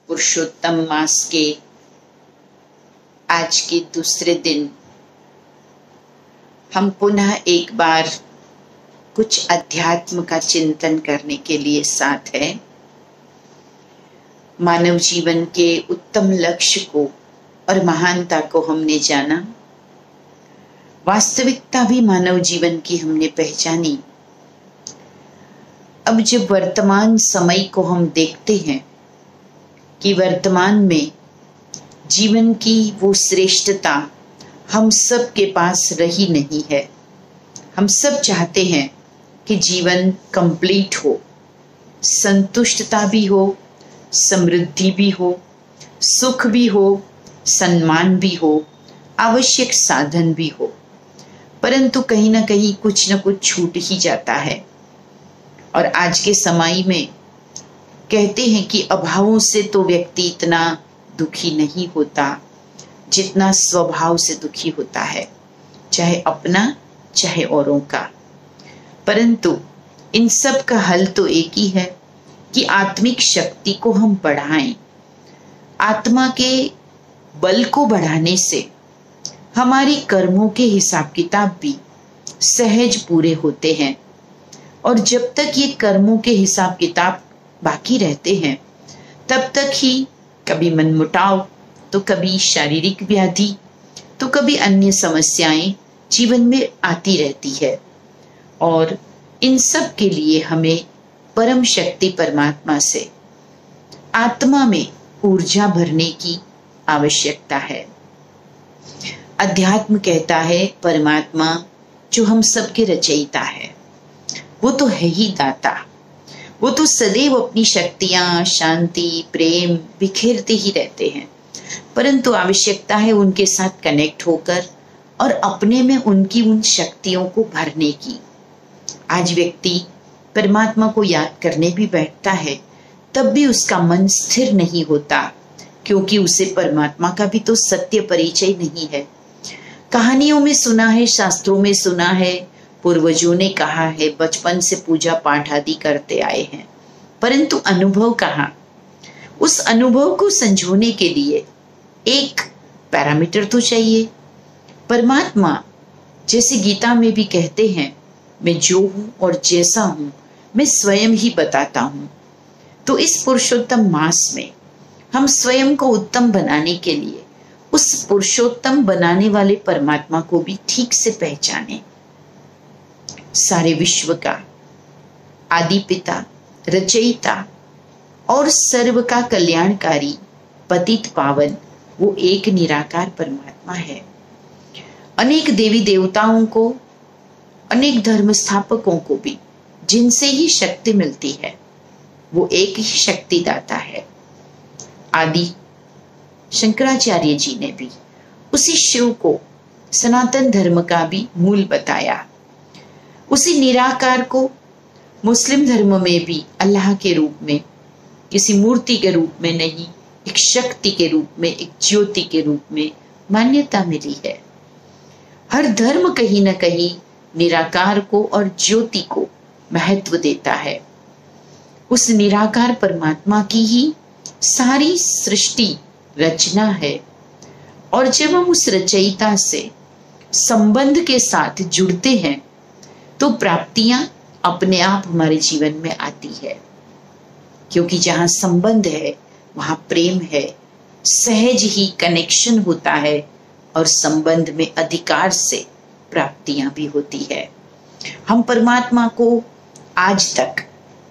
पुरुषोत्तम मास के आज के दूसरे दिन हम पुनः एक बार कुछ अध्यात्म का चिंतन करने के लिए साथ है। मानव जीवन के उत्तम लक्ष्य को और महानता को हमने जाना, वास्तविकता भी मानव जीवन की हमने पहचानी। अब जब वर्तमान समय को हम देखते हैं कि वर्तमान में जीवन की वो श्रेष्ठता हम सब के पास रही नहीं है। हम सब चाहते हैं कि जीवन कंप्लीट हो, संतुष्टता भी हो, समृद्धि भी हो, सुख भी हो, सम्मान भी हो, आवश्यक साधन भी हो, परंतु कहीं ना कहीं कुछ न कुछ छूट ही जाता है। और आज के समय में कहते हैं कि अभावों से तो व्यक्ति इतना दुखी नहीं होता जितना स्वभाव से दुखी होता है, चाहे अपना चाहे औरों का। परंतु इन सब का हल तो एक ही है कि आत्मिक शक्ति को हम बढ़ाएं। आत्मा के बल को बढ़ाने से हमारी कर्मों के हिसाब किताब भी सहज पूरे होते हैं। और जब तक ये कर्मों के हिसाब किताब बाकी रहते हैं तब तक ही कभी मनमुटाव, तो कभी शारीरिक व्याधि, तो कभी अन्य समस्याएं जीवन में आती रहती है। और इन सब के लिए हमें परम शक्ति परमात्मा से आत्मा में ऊर्जा भरने की आवश्यकता है। अध्यात्म कहता है परमात्मा जो हम सबके रचयिता है, वो तो है ही दाता। वो तो सदैव अपनी शक्तियां, शांति, प्रेम बिखेरते ही रहते हैं, परंतु आवश्यकता है उनके साथ कनेक्ट होकर और अपने में उनकी उन शक्तियों को भरने की। आज व्यक्ति परमात्मा को याद करने भी बैठता है तब भी उसका मन स्थिर नहीं होता, क्योंकि उसे परमात्मा का भी तो सत्य परिचय नहीं है। कहानियों में सुना है, शास्त्रों में सुना है, पूर्वजों ने कहा है, बचपन से पूजा पाठ आदि करते आए हैं, परंतु अनुभव कहाँ? उस अनुभव को संजोने के लिए एक पैरामीटर तो चाहिए। परमात्मा जैसे गीता में भी कहते हैं, मैं जो हूं और जैसा हूं मैं स्वयं ही बताता हूं। तो इस पुरुषोत्तम मास में हम स्वयं को उत्तम बनाने के लिए उस पुरुषोत्तम बनाने वाले परमात्मा को भी ठीक से पहचाने। सारे विश्व का आदि पिता, रचयिता और सर्व का कल्याणकारी, पतित पावन वो एक निराकार परमात्मा है। अनेक देवी देवताओं को, अनेक धर्म स्थापकों को भी जिनसे ही शक्ति मिलती है, वो एक ही शक्ति दाता है। आदि शंकराचार्य जी ने भी उसी शिव को सनातन धर्म का भी मूल बताया। उसी निराकार को मुस्लिम धर्म में भी अल्लाह के रूप में, किसी मूर्ति के रूप में नहीं, एक शक्ति के रूप में, एक ज्योति के रूप में मान्यता मिली है। हर धर्म कहीं ना कहीं निराकार को और ज्योति को महत्व देता है। उस निराकार परमात्मा की ही सारी सृष्टि रचना है। और जब हम उस रचयिता से संबंध के साथ जुड़ते हैं तो प्राप्तियां अपने आप हमारे जीवन में आती है, क्योंकि जहां संबंध है वहां प्रेम है, सहज ही कनेक्शन होता है और संबंध में अधिकार से प्राप्तियां भी होती है। हम परमात्मा को आज तक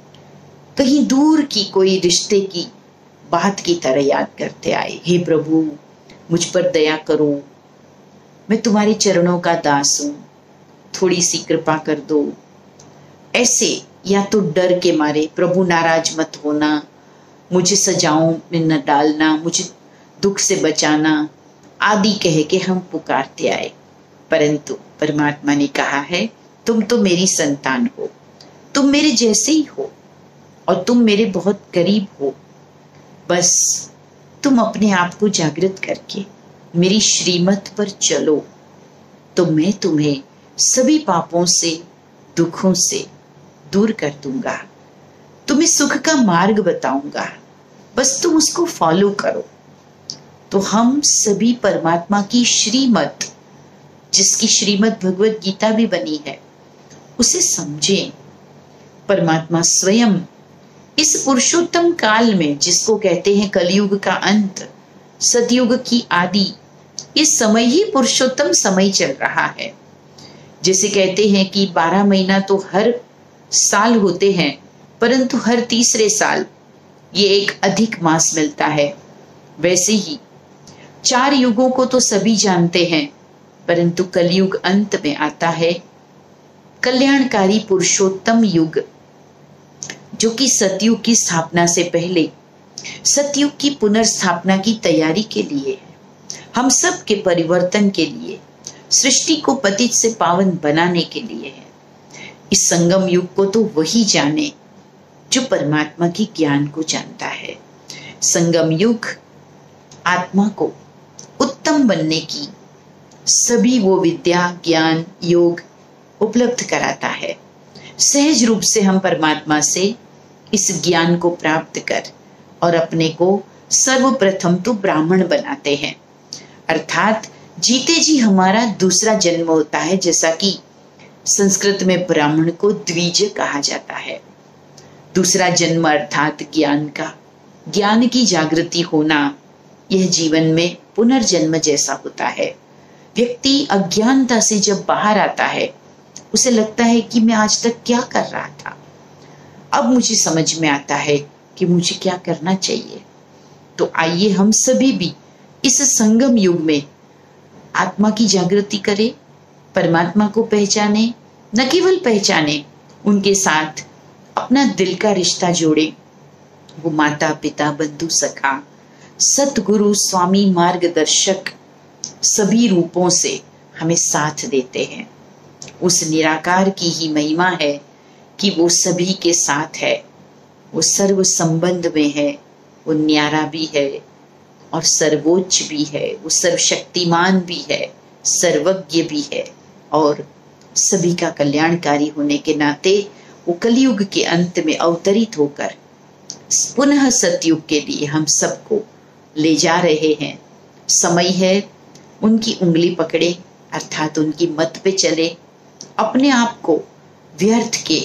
कहीं दूर की कोई रिश्ते की बात की तरह याद करते आए। हे प्रभु, मुझ पर दया करो, मैं तुम्हारे चरणों का दास हूं, थोड़ी सी कृपा कर दो। ऐसे या तो डर के मारे, प्रभु नाराज मत होना, मुझे सजाओं में न डालना, मुझे दुख से बचाना आदि कह के हम पुकारते आए। परंतु परमात्मा ने कहा है, तुम तो मेरी संतान हो, तुम मेरे जैसे ही हो और तुम मेरे बहुत करीब हो। बस तुम अपने आप को जागृत करके मेरी श्रीमत पर चलो तो मैं तुम्हें सभी पापों से, दुखों से दूर कर दूंगा, तुम्हें सुख का मार्ग बताऊंगा। बस तुम उसको फॉलो करो। तो हम सभी परमात्मा की श्रीमत, जिसकी श्रीमद् भगवत गीता भी बनी है, उसे समझें। परमात्मा स्वयं इस पुरुषोत्तम काल में, जिसको कहते हैं कलयुग का अंत, सतयुग की आदि, इस समय ही पुरुषोत्तम समय चल रहा है। जैसे कहते हैं कि 12 महीना तो हर साल होते हैं, परंतु हर तीसरे साल ये एक अधिक मास मिलता है। वैसे ही 4 युगों को तो सभी जानते हैं, परंतु कलयुग अंत में आता है कल्याणकारी पुरुषोत्तम युग, जो कि सतयुग की स्थापना से पहले सतयुग की पुनर्स्थापना की तैयारी के लिए है, हम सब के परिवर्तन के लिए, सृष्टि को पतित से पावन बनाने के लिए है। इस संगम युग को तो वही जाने जो परमात्मा की ज्ञान को जानता है। संगम युग आत्मा को उत्तम बनने की सभी वो विद्या, ज्ञान, योग उपलब्ध कराता है। सहज रूप से हम परमात्मा से इस ज्ञान को प्राप्त कर और अपने को सर्वप्रथम तो ब्राह्मण बनाते हैं, अर्थात जीते जी हमारा दूसरा जन्म होता है, जैसा कि संस्कृत में ब्राह्मण को द्विज कहा जाता है। दूसरा जन्म अर्थात ज्ञान का, ज्ञान की जागृति होना, यह जीवन में पुनर्जन्म जैसा होता है। व्यक्ति अज्ञानता से जब बाहर आता है, उसे लगता है कि मैं आज तक क्या कर रहा था, अब मुझे समझ में आता है कि मुझे क्या करना चाहिए। तो आइए हम सभी भी इस संगम युग में आत्मा की जागृति करें, परमात्मा को पहचाने, न केवल पहचाने, उनके साथ अपना दिल का रिश्ता जोड़े। वो माता पिता, बंधु सखा, सतगुरु, स्वामी, मार्गदर्शक सभी रूपों से हमें साथ देते हैं। उस निराकार की ही महिमा है कि वो सभी के साथ है, वो सर्व संबंध में है, वो न्यारा भी है और सर्वोच्च भी है, वो सर्वशक्तिमान भी है, सर्वज्ञ भी है, और सभी का कल्याणकारी होने के नाते वो कलयुग के अंत में अवतरित होकर पुनः सतयुग के लिए हम सबको ले जा रहे हैं। समय है उनकी उंगली पकड़े, अर्थात उनकी मत पे चले, अपने आप को व्यर्थ के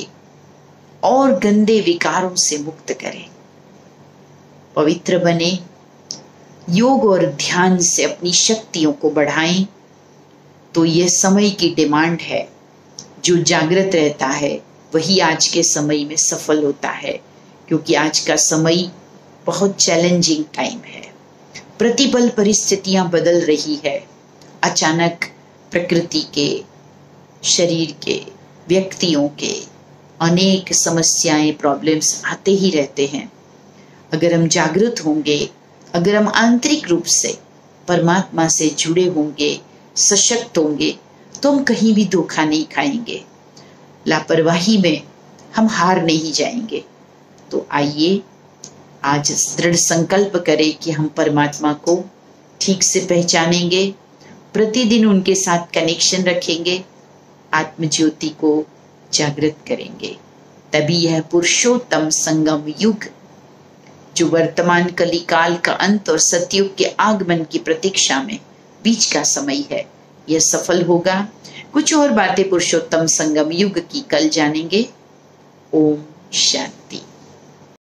और गंदे विकारों से मुक्त करें, पवित्र बने, योग और ध्यान से अपनी शक्तियों को बढ़ाएं। तो यह समय की डिमांड है। जो जागृत रहता है वही आज के समय में सफल होता है, क्योंकि आज का समय बहुत चैलेंजिंग टाइम है। प्रतिपल परिस्थितियां बदल रही है। अचानक प्रकृति के, शरीर के, व्यक्तियों के अनेक समस्याएं, प्रॉब्लम्स आते ही रहते हैं। अगर हम जागृत होंगे, अगर हम आंतरिक रूप से परमात्मा से जुड़े होंगे, सशक्त होंगे, तो हम कहीं भी धोखा नहीं खाएंगे, लापरवाही में हम हार नहीं जाएंगे। तो आइए आज दृढ़ संकल्प करें कि हम परमात्मा को ठीक से पहचानेंगे, प्रतिदिन उनके साथ कनेक्शन रखेंगे, आत्मज्योति को जागृत करेंगे। तभी यह पुरुषोत्तम संगम युग, जो वर्तमान कलिकाल का अंत और सतयुग के आगमन की प्रतीक्षा में बीच का समय है, यह सफल होगा। कुछ और बातें पुरुषोत्तम संगम युग की कल जानेंगे। ओम शांति।